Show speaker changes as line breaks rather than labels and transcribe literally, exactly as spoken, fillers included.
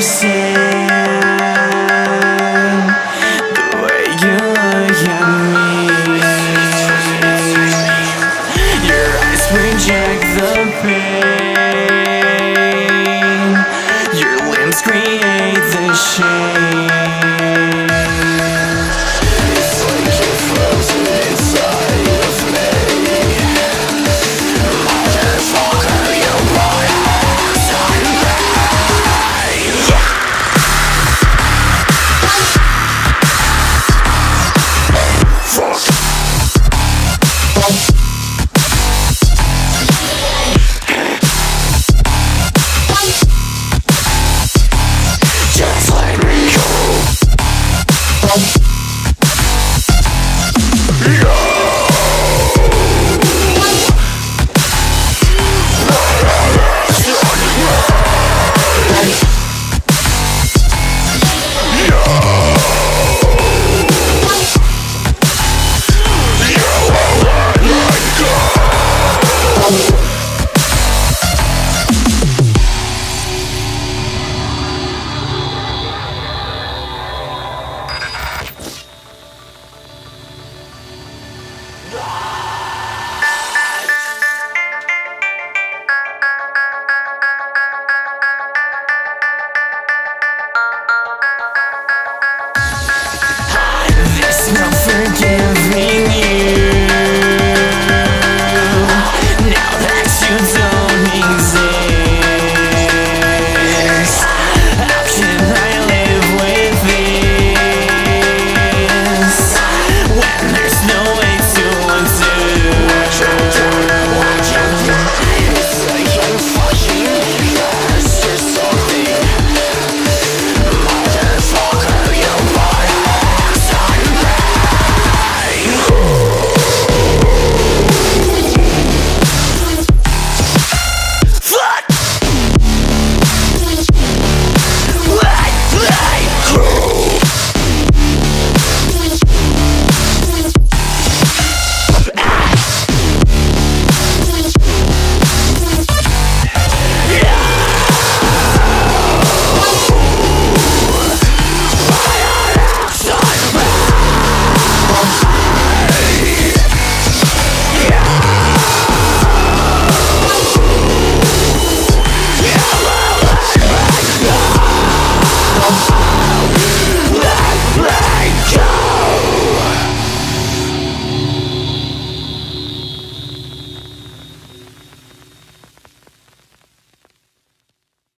understand the way you look at me. Your eyes project the pain, your limbs create the shame. It's like you're frozen inside of me. Motherfucker, you put us on me. Fuck. Just let me go. Yeah.